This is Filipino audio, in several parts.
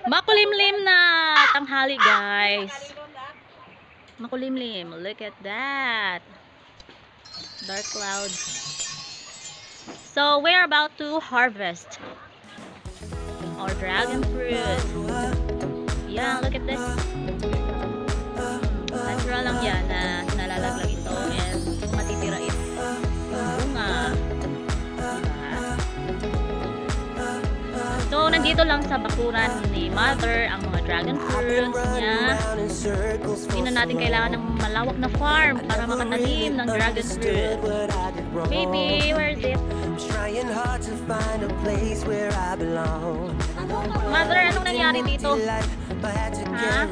Makulimlim na tanghali, guys. Makulimlim. Look at that. Dark clouds. So we're about to harvest our dragon fruit. Yeah, look at this. Natural lang yan na nalalaglag ito and matitira ito yung bunga. So, nandito lang sa bakuran ni Mother ang mga dragon fruits niya. Hindi na natin kailangan ng malawak na farm para makatanim ng dragon fruit. Baby, where is it? Mother, anong nangyari dito? Ha?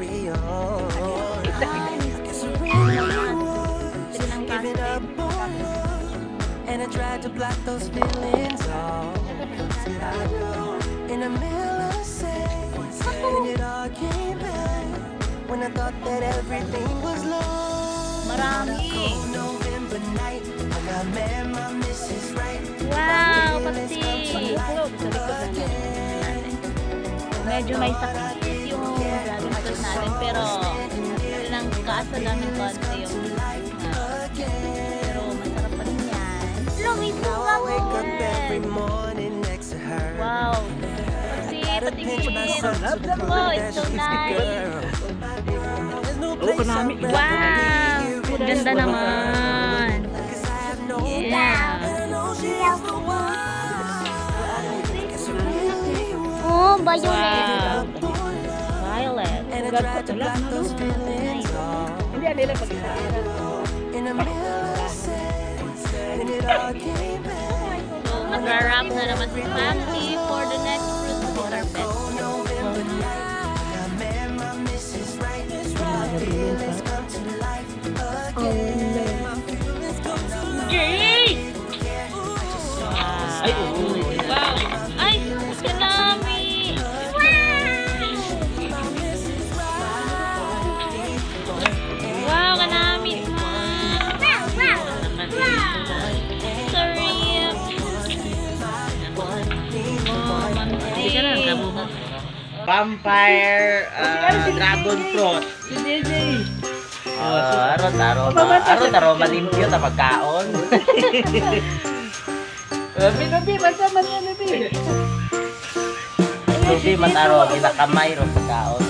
And I tried to block those feelings off. In the middle of the sex, and it all came back when I thought that everything was lost. Marami. November night, when I met my Mrs. Right. Wow, pati. Medyo may sakit yung dragon fruit natin, pero ilang kaasa lang ng konti yung pero masarap pa rin yan. Lumit mo ka mo. Wow. Patingin. Wow, it's so nice. Wow. Ganda naman. Yeah. Oh, violet. Violet. Hindi nila pag-isa. So, mag-wrap na naman si family for the next fruit to be harvested. Yay! Wow! Ay! Kanami! Wow! Kanami! Sorry! Vampire dragon fruit. Aro malimpyo na pagkaon. Lubi mataro ginakamay ro pagkaon.